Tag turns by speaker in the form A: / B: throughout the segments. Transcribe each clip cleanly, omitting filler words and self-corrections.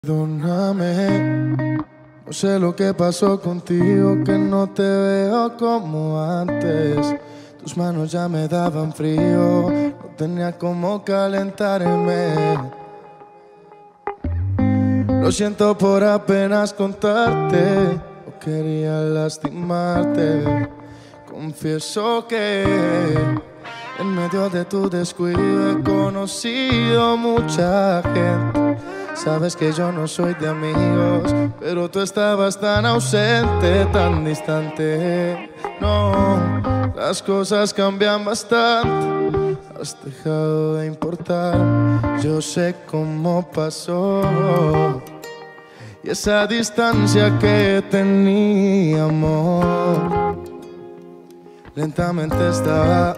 A: Perdóname, no sé lo que pasó contigo, que no te veo como antes. Tus manos ya me daban frío, no tenía cómo calentarme. Lo siento por apenas contarte, no quería lastimarte. Confieso que en medio de tu descuido he conocido mucha gente. Sabes que yo no soy de amigos, pero tú estabas tan ausente, tan distante. No, las cosas cambian bastante, has dejado de importar. Yo sé cómo pasó y esa distancia que teníamos lentamente estaba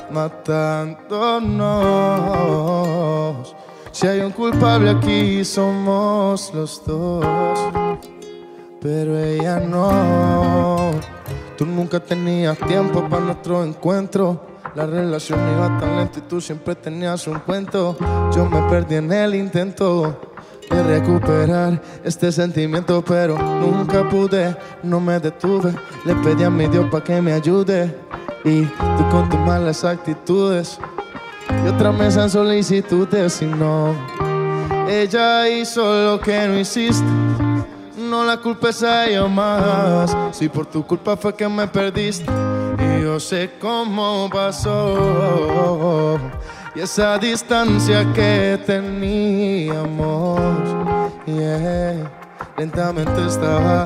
A: matándonos. Si hay un culpable aquí somos los dos, pero ella no. Tú nunca tenías tiempo para nuestro encuentro. La relación iba tan lenta y tú siempre tenías un cuento. Yo me perdí en el intento de recuperar este sentimiento, pero nunca pude, no me detuve. Le pedí a mi Dios para que me ayude y tú con tus malas actitudes y otra mesa en solicitudes. Y no, ella hizo lo que no hiciste, no la culpes a ella más. Si por tu culpa fue que me perdiste, y yo sé cómo pasó y esa distancia que teníamos, yeah, lentamente estaba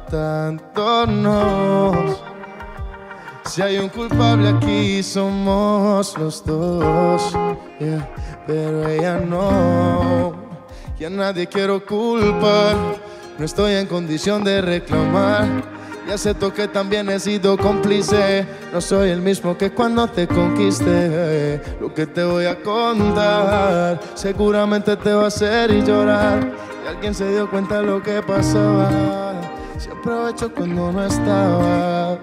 A: matándonos. Si hay un culpable aquí somos los dos, yeah, pero ella no. Y a nadie quiero culpar, no estoy en condición de reclamar. Y acepto que también he sido cómplice, no soy el mismo que cuando te conquisté. Lo que te voy a contar seguramente te va a hacer llorar. Y alguien se dio cuenta de lo que pasaba, se aprovechó cuando no estabas.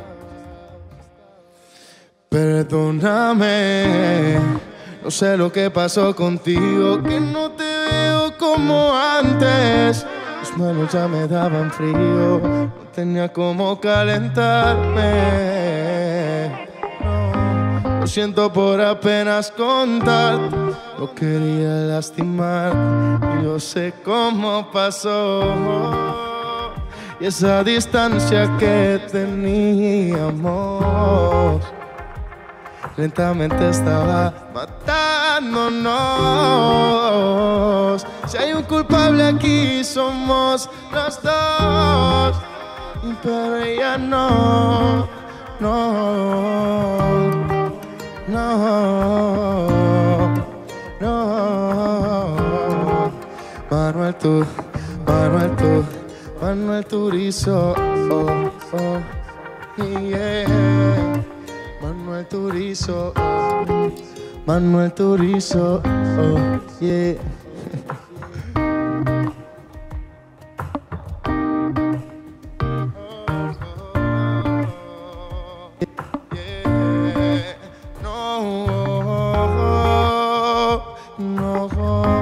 A: Perdóname, no sé lo que pasó contigo, que no te veo como antes. Tus manos ya me daban frío, no tenía cómo calentarme. No, lo siento por apenas contarte, no quería lastimar. Yo sé cómo pasó y esa distancia que teníamos lentamente estaba matándonos. Si hay un culpable aquí somos los dos, pero ella no, no, no, no. Manuel Turizo, oh, oh, yeah. Manuel Turizo, oh, yeah. No, no.